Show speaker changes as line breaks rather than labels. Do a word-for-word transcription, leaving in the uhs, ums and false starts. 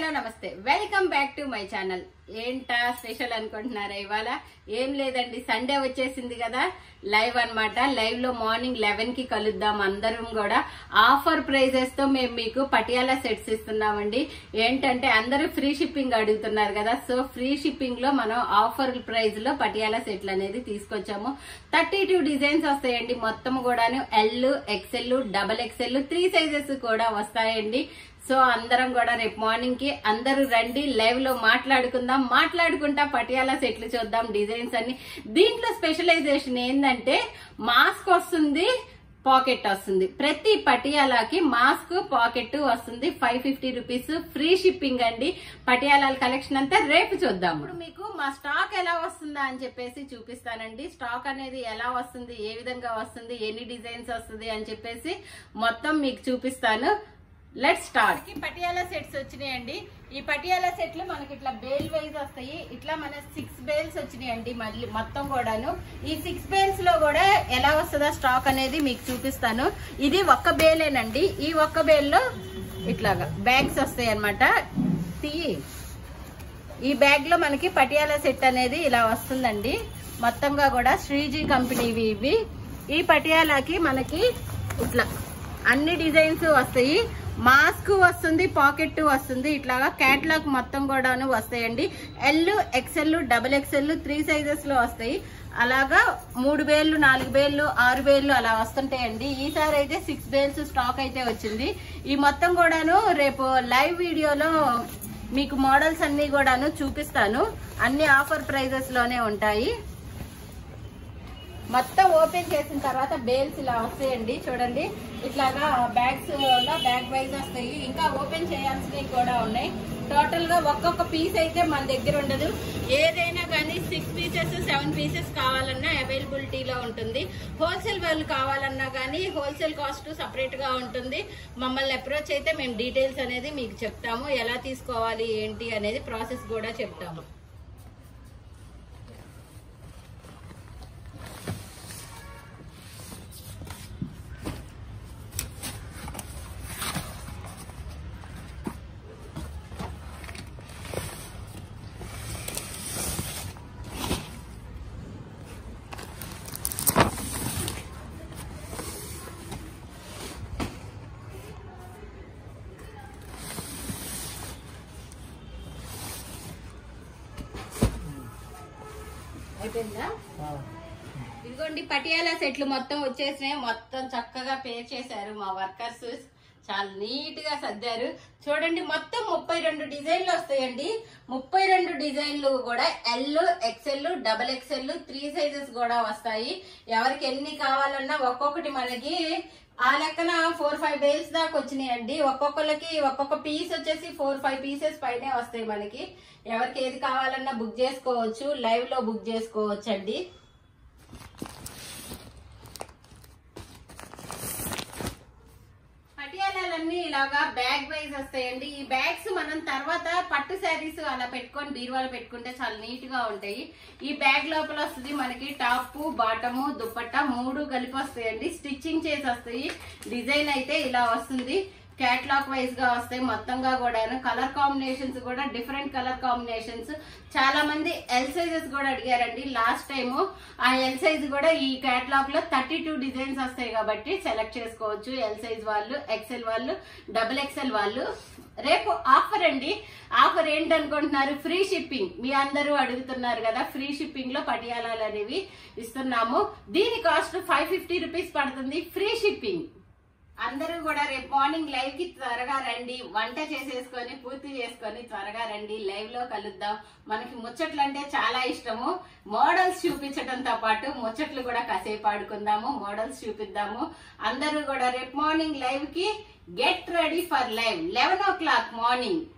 Hello నమస్తే, welcome back to my channel. ఏంటా special అనుకుంటున్నారా? ఇవాళ ఏం లేదండి, సండే వచ్చేసింది కదా, లైవ్ అన్నమాట. లైవ్ లో మార్నింగ్ లెవెన్ కి కలుద్దాం అందరం కూడా. ఆఫర్ ప్రైజెస్ తో మేము మీకు పటియాలా సెట్స్ ఇస్తున్నామండి. ఏంటంటే అందరూ ఫ్రీ షిప్పింగ్ అడుగుతున్నారు కదా, సో ఫ్రీ షిప్పింగ్ లో మనం ఆఫర్ ప్రైస్ లో పటియాలా సెట్లు అనేది తీసుకొచ్చాము. థర్టీ టూ డిజైన్స్ వస్తాయండి మొత్తం కూడాను. L, XL, double XL, three sizes కూడా వస్తాయండి. సో అందరం కూడా రేపు మార్నింగ్ కి అందరూ రండి, లైవ్ లో మాట్లాడుకుందాం. మాట్లాడుకుంటా పటియాలా సెట్లు చూద్దాం, డిజైన్స్ అన్ని. దీంట్లో స్పెషలైజేషన్ ఏంటంటే మాస్క్ వస్తుంది, పాకెట్ వస్తుంది. ప్రతి పటియాలాకి మాస్క్, పాకెట్ వస్తుంది. Five fifty rupees free shipping అండి. పటియాలాల కలెక్షన్ అంతా రేపు చూద్దాం. ఇప్పుడు మీకు మా స్టాక్ ఎలా వస్తుందా అని చెప్పేసి చూపిస్తానండి. స్టాక్ అనేది ఎలా వస్తుంది, ఏ విధంగా వస్తుంది, ఎన్ని డిజైన్స్ వస్తుంది అని చెప్పేసి మొత్తం మీకు చూపిస్తాను. Let's start. పటియాలా సెట్స్ వచ్చినాయండి. ఈ పటియాలా సెట్లు మనకి ఇట్లా బేల్ వైజ్ వస్తాయి. ఇట్లా మన సిక్స్ బేల్స్ వచ్చినాయండి మళ్ళీ మొత్తం కూడాను. ఈ సిక్స్ బేల్స్ లో కూడా ఎలా వస్తుందో స్టాక్ అనేది మీకు చూపిస్తాను. ఇది ఒక్క బేలేనండి. ఈ ఒక్క బేల్ లో ఇట్లాగా బ్యాగ్స్ వస్తాయి అనమాట. ఈ బ్యాగ్ లో మనకి పటియాలా సెట్ అనేది ఇలా వస్తుందండి. మొత్తంగా కూడా శ్రీజీ కంపెనీవి ఇవి. ఈ పటియాలాకి మనకి ఇట్లా అన్ని డిజైన్స్ వస్తాయి. మాస్క్ వస్తుంది, పాకెట్ వస్తుంది. ఇట్లాగా క్యాట్లాగ్ మొత్తం కూడాను వస్తాయండి. L, XL, double XL, three sizes లో వస్తాయి. అలాగా మూడు వేలు, నాలుగు వేలు, ఆరు వేలు అలా వస్తుంటాయండి. ఈసారి అయితే సిక్స్ బేల్స్ స్టాక్ అయితే వచ్చింది. ఈ మొత్తం కూడాను రేపు లైవ్ వీడియోలో మీకు మోడల్స్ అన్ని కూడాను చూపిస్తాను. అన్ని ఆఫర్ ప్రైజెస్ లోనే ఉంటాయి. మొత్తం ఓపెన్ చేసిన తర్వాత బేల్స్ ఇలా వస్తాయండి. చూడండి, ఇట్లాగా బ్యాగ్స్ లో బ్యాగ్ వైజ్ వస్తాయి. ఇంకా ఓపెన్ చేయాల్సినవి కూడా ఉన్నాయి. టోటల్ గా ఒక్కొక్క పీస్ అయితే మన దగ్గర ఉండదు. ఏదైనా కానీ సిక్స్ పీసెస్, సెవెన్ పీసెస్ కావాలన్నా అవైలబిలిటీలో ఉంటుంది. హోల్సేల్ వాళ్ళు కావాలన్నా కానీ హోల్సేల్ కాస్ట్ సపరేట్ గా ఉంటుంది. మమ్మల్ని అప్రోచ్ అయితే మేము డీటెయిల్స్ అనేది మీకు చెప్తాము. ఎలా తీసుకోవాలి ఏంటి అనేది ప్రాసెస్ కూడా చెప్తాము. ఇదిగోండి పటియాలా సెట్లు మొత్తం వచ్చేసినాయి. మొత్తం చక్కగా పేర్ చేశారు మా వర్కర్స్. చాలా నీట్ గా సర్దారు. చూడండి, మొత్తం ముప్పై రెండు డిజైన్లు వస్తాయండి. ముప్పై రెండు డిజైన్లు కూడా L, XL, double XL, three sizes కూడా వస్తాయి. ఎవరికి ఎన్ని కావాలన్నా ఒక్కొక్కటి మనకి ఆ లెక్కన ఫోర్ ఫైవ్ బేల్స్ దాకా వచ్చినాయండి. ఒక్కొక్కరికి ఒక్కొక్క పీస్ వచ్చేసి ఫోర్ ఫైవ్ పీసెస్ పైనే వస్తాయి మనకి. ఎవరికి ఏది కావాలన్నా బుక్ చేసుకోవచ్చు, లైవ్ లో బుక్ చేసుకోవచ్చు అండి. పటియాలన్నీ ఇలాగా బ్యాగ్ వైజ్ వస్తాయండి. ఈ బ్యాగ్స్ మనం తర్వాత పట్టు శారీస్ అలా పెట్టుకొని బీరువాలో పెట్టుకుంటే చాలా నీట్ గా ఉంటాయి. ఈ బ్యాగ్ లోపల వస్తుంది మనకి టాప్, బాటము, దుపట్టా మూడు కలిపి వస్తాయండి. స్టిచ్చింగ్ చేసి వస్తాయి. డిజైన్ అయితే ఇలా వస్తుంది. క్యాట్లాగ్ వైజ్ గా వస్తాయి మొత్తంగా కూడా. కలర్ కాంబినేషన్స్ కూడా డిఫరెంట్ కలర్ కాంబినేషన్స్. చాలా మంది ఎల్ సైజెస్ కూడా అడిగారండి లాస్ట్ టైమ్. ఆ ఎల్ సైజ్ కూడా ఈ క్యాట్లాగ్ లో థర్టీ టూ డిజైన్స్ వస్తాయి కాబట్టి సెలెక్ట్ చేసుకోవచ్చు. ఎల్ సైజ్ వాళ్ళు, ఎక్సెల్ వాళ్ళు, డబుల్ ఎక్సెల్ వాళ్ళు. రేపు ఆఫర్ అండి. ఆఫర్ ఏంటనుకుంటున్నారు? Free shipping. మీ అందరూ అడుగుతున్నారు కదా, ఫ్రీ షిప్పింగ్ లో పటియాలాలు అనేవి ఇస్తున్నాము. దీని కాస్ట్ ఫైవ్ ఫిఫ్టీ రూపీస్ పడుతుంది, ఫ్రీ షిప్పింగ్. అందరూ కూడా రేపు మార్నింగ్ లైవ్ కి త్వరగా రండి. వంట చేసేసుకొని పూర్తి చేసుకొని త్వరగా రండి, లైవ్ లో కలుద్దాం. మనకి ముచ్చట్లు అంటే చాలా ఇష్టము. మోడల్స్ చూపించడంతో పాటు ముచ్చట్లు కూడా కాసేపు ఆడుకుందాము, మోడల్స్ చూపిద్దాము. అందరూ కూడా రేపు మార్నింగ్ లైవ్ కి get ready for live. Eleven o'clock morning